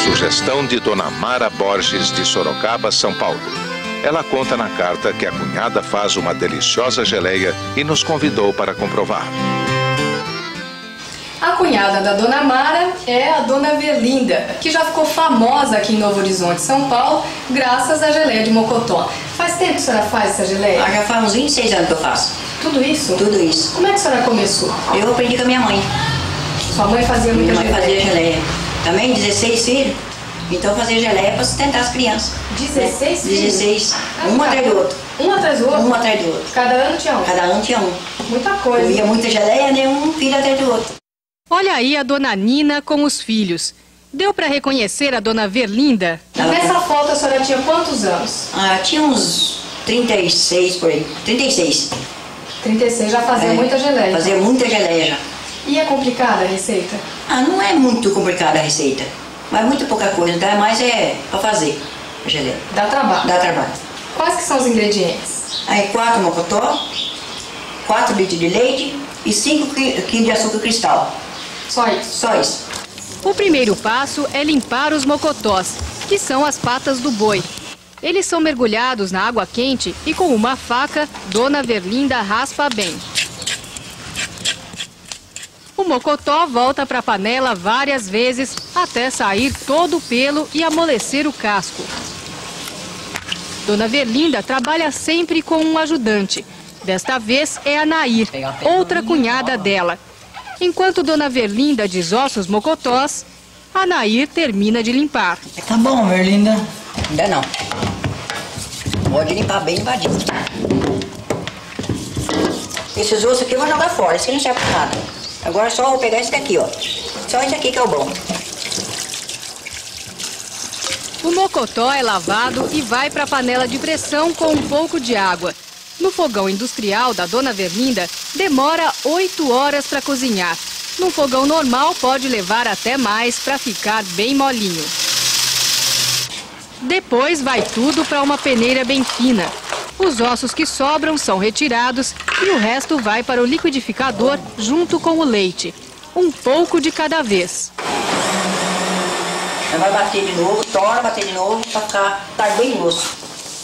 Sugestão de Dona Mara Borges, de Sorocaba, São Paulo. Ela conta na carta que a cunhada faz uma deliciosa geleia e nos convidou para comprovar. A cunhada da Dona Mara é a Dona Verlinda, que já ficou famosa aqui em Novo Horizonte, São Paulo, graças à geleia de mocotó. Faz tempo que a senhora faz essa geleia? Já faz uns 26 anos que eu faço. Tudo isso? Tudo isso. Como é que a senhora começou? Eu aprendi com a minha mãe. Sua mãe fazia muita geleia? Minha mãe fazia geleia. Também 16 filhos, então fazia geleia para sustentar as crianças. 16 filhos? 16, um atrás do outro. Um atrás do outro? Um atrás do outro. Cada ano tinha um? Cada ano tinha um. Muita coisa. Comia muita geleia, né? Um filho atrás do outro. Olha aí a Dona Nina com os filhos. Deu para reconhecer a Dona Verlinda? Nessa foto a senhora tinha quantos anos? Tinha uns 36 por aí. 36. 36, já fazia muita geleia? Fazia muita geleia já. E é complicada a receita? Não é muito complicada a receita. Mas muito pouca coisa, então mais para fazer a geleia. Dá trabalho? Dá trabalho. Quais que são os ingredientes? Aí 4 mocotó, 4 litros de leite e 5 kg de açúcar cristal. Só isso? Só isso. O primeiro passo é limpar os mocotós, que são as patas do boi. Eles são mergulhados na água quente e com uma faca, Dona Verlinda raspa bem. O mocotó volta para a panela várias vezes até sair todo o pelo e amolecer o casco. Dona Verlinda trabalha sempre com um ajudante. Desta vez é a Nair, outra cunhada dela. Enquanto Dona Verlinda desossa os mocotós, a Nair termina de limpar. Tá bom, Verlinda. Ainda não. Pode limpar bem limpadinho. Esses ossos aqui eu vou jogar fora, esse aqui não serve pra nada. Agora só vou pegar esse daqui, ó. Só esse aqui que é o bom. O mocotó é lavado e vai para a panela de pressão com um pouco de água. No fogão industrial da Dona Verlinda, demora 8 horas para cozinhar. Num fogão normal, pode levar até mais para ficar bem molinho. Depois vai tudo para uma peneira bem fina. Os ossos que sobram são retirados e o resto vai para o liquidificador junto com o leite. Um pouco de cada vez. Vai bater de novo, torna, bater de novo para ficar bem osso.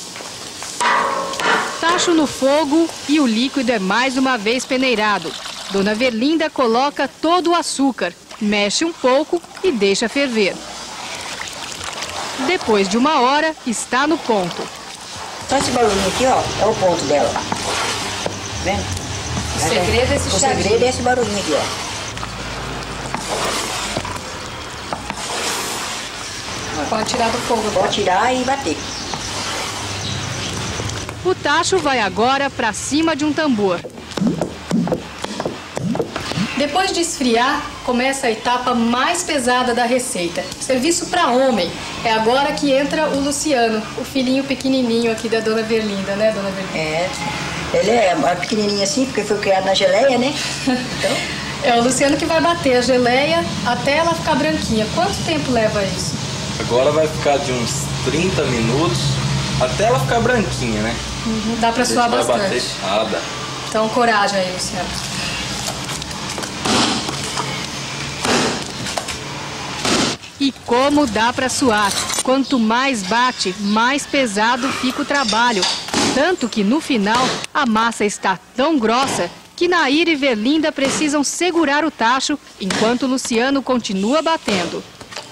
Tacho no fogo e o líquido é mais uma vez peneirado. Dona Verlinda coloca todo o açúcar, mexe um pouco e deixa ferver. Depois de 1 hora, está no ponto. Só esse barulhinho aqui, ó, é o ponto dela. Tá vendo? O segredo é esse chiadinho. O segredo é esse barulhinho aqui, ó. Pode tirar do fogo. Pode tirar e bater. O tacho vai agora para cima de um tambor. Depois de esfriar, começa a etapa mais pesada da receita. Serviço para homem. É agora que entra o Luciano, o filhinho pequenininho aqui da Dona Verlinda, né, Dona Verlinda? Ele é pequenininho assim, porque foi criado na geleia, né? Então... É o Luciano que vai bater a geleia até ela ficar branquinha. Quanto tempo leva isso? Agora vai ficar de uns 30 minutos até ela ficar branquinha, né? Dá pra suar bastante. Vai bater. Dá. Então, coragem aí, Luciano. E como dá para suar? Quanto mais bate, mais pesado fica o trabalho. Tanto que no final a massa está tão grossa que Nair e Verlinda precisam segurar o tacho enquanto Luciano continua batendo.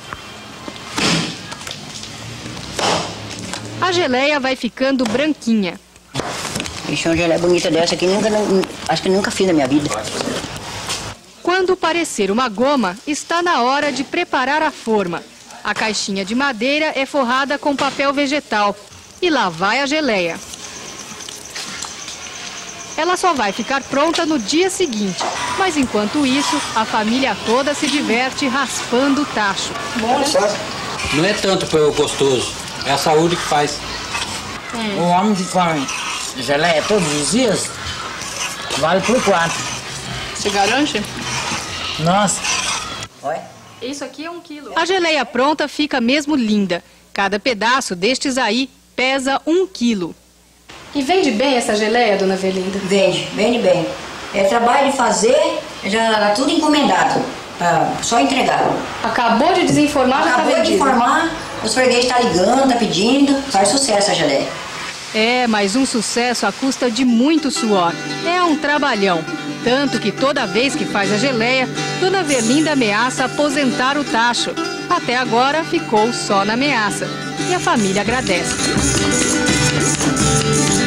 A geleia vai ficando branquinha. Ixi, uma geleia bonita dessa aqui, acho que nunca fiz na minha vida. Quando parecer uma goma, está na hora de preparar a forma. A caixinha de madeira é forrada com papel vegetal. E lá vai a geleia. Ela só vai ficar pronta no dia seguinte. Mas enquanto isso, a família toda se diverte raspando o tacho. Bom, né? Não é tanto pelo gostoso, é a saúde que faz. O homem que come geleia todos os dias, vale por 4. Você garante? Nossa. Olha. Isso aqui é 1 quilo. A geleia pronta fica mesmo linda. Cada pedaço destes aí pesa 1 quilo. E vende bem essa geleia, Dona Verlinda? Vende bem. É trabalho de fazer, já tá tudo encomendado. Só entregar. Acabou de desinformar, já tá Acabou de vendido. informar, os fregueses estão ligando, tá pedindo. Faz sucesso a geleia. É, mas um sucesso à custa de muito suor. É um trabalhão. Tanto que toda vez que faz a geleia, Dona Verlinda ameaça aposentar o tacho. Até agora ficou só na ameaça. E a família agradece.